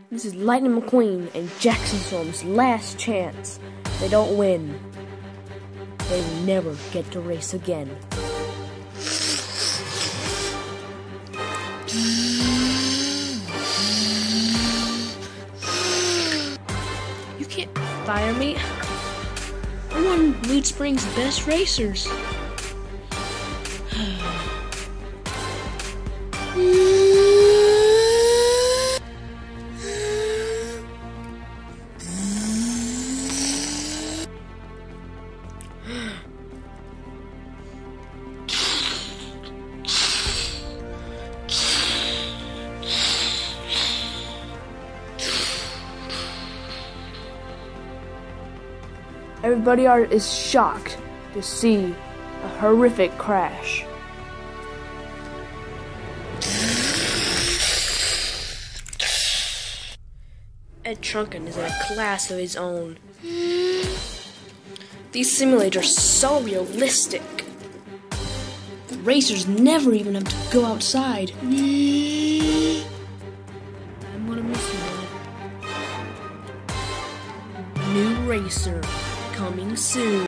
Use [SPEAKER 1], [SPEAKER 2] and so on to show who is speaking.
[SPEAKER 1] This is Lightning McQueen and Jackson Storm's last chance. If they don't win, they will never get to race again.
[SPEAKER 2] You can't fire me. I'm one of Loot Springs' best racers.
[SPEAKER 1] Everybody is shocked to see a horrific crash.
[SPEAKER 2] Ed Trunken is in a class of his own. These simulators are so realistic. The racers never even have to go outside. I'm gonna miss you, Dad. New racer coming soon.